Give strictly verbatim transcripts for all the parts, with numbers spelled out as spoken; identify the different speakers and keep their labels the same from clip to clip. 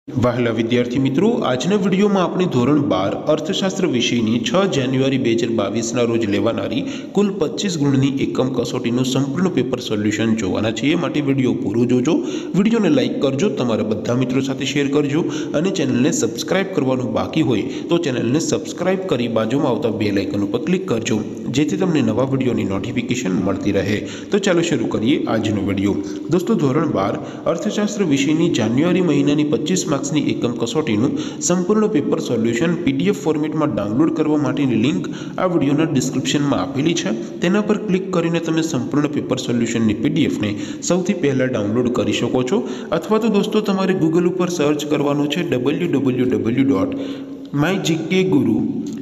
Speaker 1: વહાલા વિદ્યાર્થી મિત્રો, આજના વિડીયોમાં આપણે ધોરણ બાર અર્થશાસ્ત્ર વિષયની છ જાન્યુઆરી બે હજાર બાવીસના રોજ લેવાનારી કુલ પચીસ ગુણની એકમ કસોટીનું સંપૂર્ણ પેપર સોલ્યુશન જોવાના છીએ। માટે વિડીયો પૂરો જોજો, વિડીયોને લાઇક કરજો, તમારા બધા મિત્રો સાથે શેર કરજો અને ચેનલને સબસ્ક્રાઇબ કરવાનું બાકી હોય તો ચેનલને સબસ્ક્રાઇબ કરી બાજુમાં આવતા બેલ આઇકન ઉપર ક્લિક કરજો, જેથી તમને નવા વિડીયોની નોટિફિકેશન મળતી રહે। તો ચાલો શરૂ કરીએ આજનો વિડીયો। દોસ્તો, ધોરણ બાર અર્થશાસ્ત્ર વિષયની જાન્યુઆરી મહિનાની પચીસ માર્ક્સની એકમ કસોટીનું સંપૂર્ણ પેપર સોલ્યુશન પીડીએફ ફોર્મેટમાં ડાઉનલોડ કરવા માટેની લિંક આ વિડીયોના ડિસ્ક્રિપ્શનમાં આપેલી છે। તેના પર ક્લિક કરીને તમે સંપૂર્ણ પેપર સોલ્યુશનની પીડીએફને સૌથી પહેલાં ડાઉનલોડ કરી શકો છો, અથવા તો દોસ્તો તમારે ગૂગલ ઉપર સર્ચ કરવાનું છે W W W dot my GK guru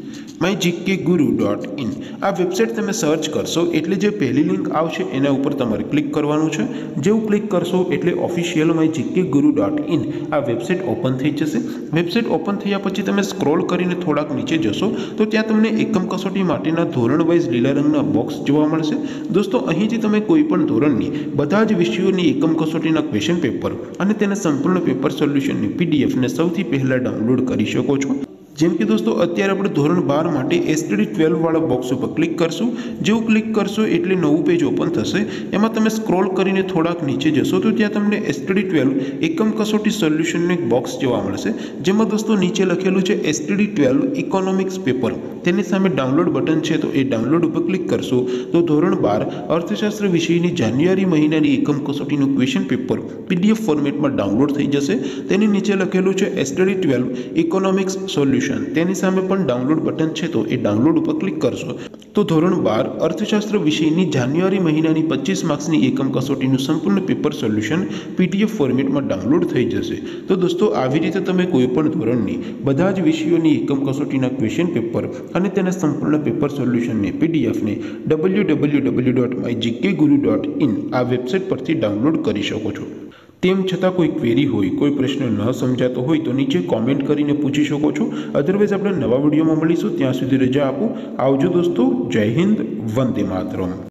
Speaker 1: my GK guru dot in. આ વેબસાઇટ તમે સર્ચ કરશો એટલે જે પહેલી લિંક આવશે એના ઉપર તમારે ક્લિક કરવાનું છે। જેવું ક્લિક કરશો એટલે official my GK guru dot in આ વેબસાઇટ ઓપન થઈ જશે। વેબસાઇટ ઓપન થયા પછી તમે સ્ક્રોલ કરીને થોડાક નીચે જશો તો ત્યાં તમને એકમ કસોટી માટેના ધોરણ વાઇઝ લીલા રંગના બોક્સ જોવા મળશે। દોસ્તો, અહીંથી તમે કોઈ પણ ધોરણની બધા જ વિષયોની એકમ કસોટીના ક્વેશ્ચન પેપર અને તેના સંપૂર્ણ પેપર સોલ્યુશનની પીડીએફને સૌથી પહેલાં ડાઉનલોડ કરી શકો છો। જેમ કે દોસ્તો, અત્યારે આપણે ધોરણ બાર માટે એસટીડી ટ્વેલ્વ વાળા બોક્સ ઉપર ક્લિક કરશું। જેવું ક્લિક કરશો એટલે નવું પેજ ઓપન થશે। એમાં તમે સ્ક્રોલ કરીને થોડાક નીચે જશો તો ત્યાં તમને એસટીડી ટ્વેલ્વ એકમ કસોટી સોલ્યુશનનું એક બોક્સ જોવા મળશે, જેમાં દોસ્તો નીચે લખેલું છે એસટીડી ટ્વેલ્વ ઇકોનોમિક્સ પેપર। તેની સામે ડાઉનલોડ બટન છે, તો એ ડાઉનલોડ ઉપર ક્લિક કરશો તો ધોરણ બાર અર્થશાસ્ત્ર વિષયની જાન્યુઆરી મહિનાની એકમ કસોટીનું ક્વેશ્ચન પેપર પીડીએફ ફોર્મેટમાં ડાઉનલોડ થઈ જશે। તેની નીચે લખેલું છે એસટીડી ટ્વેલ્વ ઇકોનોમિક્સ સોલ્યુશન, તેની સામે પણ ડાઉનલોડ બટન છે, તો એ ડાઉનલોડ ઉપર ક્લિક કરશો તો ધોરણ બાર અર્થશાસ્ત્ર વિષયની જાન્યુઆરી મહિનાની પચીસ માર્ક્સની એકમ કસોટીનું સંપૂર્ણ પેપર સોલ્યુશન પીડીએફ ફોર્મેટમાં ડાઉનલોડ થઈ જશે। તો દોસ્તો, આવી રીતે તમે કોઈ પણ ધોરણની બધા જ વિષયોની એકમ કસોટીના ક્વેશ્ચન પેપર અને તેના સંપૂર્ણ પેપર સોલ્યુશનની પીડીએફને W W W dot my GK guru dot in આ વેબસાઇટ પરથી ડાઉનલોડ કરી શકો છો। તેમ છતાં કોઈ ક્વેરી હોય, કોઈ પ્રશ્ન ન સમજાતો હોય તો નીચે કોમેન્ટ કરીને પૂછી શકો છો। અધરવાઇઝ આપણે નવા વિડીયોમાં મળીશું, ત્યાં સુધી રજા આપો। આવજો દોસ્તો, જય હિન્દ, વંદે માતરમ।